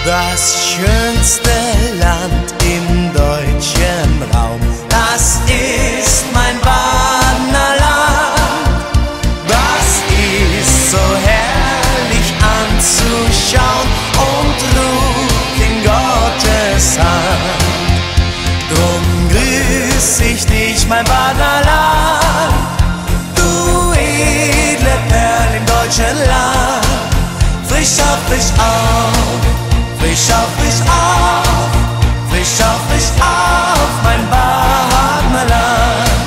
Das schönste Land im deutschen Raum, das ist mein Badener Land. Das ist so herrlich anzuschauen und ruht in Gottes Hand. Drum grüß ich dich, mein Badener Land, du edle Perle im deutschen Land. Frisch auf, frisch auf, frisch auf, frisch auf, frisch auf, frisch auf, mein Badener Land.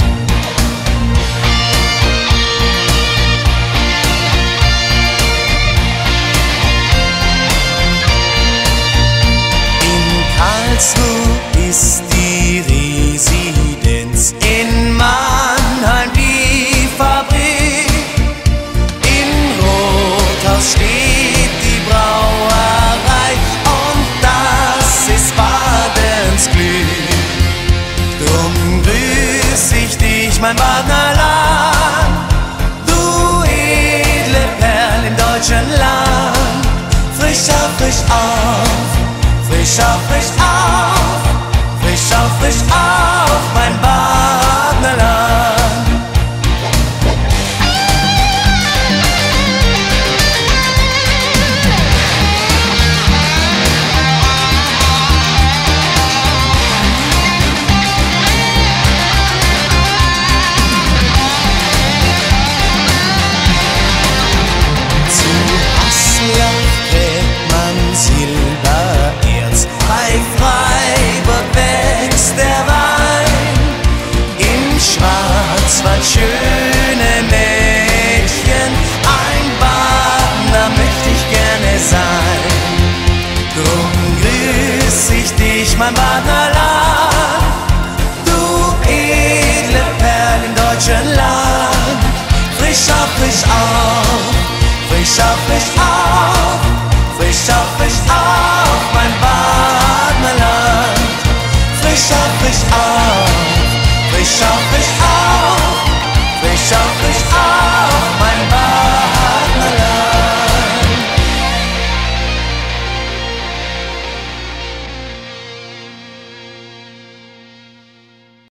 In Karlsruhe ist die Residenz, in Mannheim die Fabrik, in Rothaus steht die Brauerei und das ist Badens Glück. Drum grüß ich dich, mein Badener Land, du edle Perle im deutschen Land. Frisch auf, frisch auf, frisch auf, frisch auf, frisch auf, frisch auf, mein Badener Land. Silbererz, bei Freiburg wächst der Wein, im Schwarzwald schöne Mädchen, ein Badener möchte ich gerne sein. Drum grüß ich dich, mein Badener Land, du edle Perle im deutschen Land. Frisch auf, frisch auf, frisch auf, frisch auf,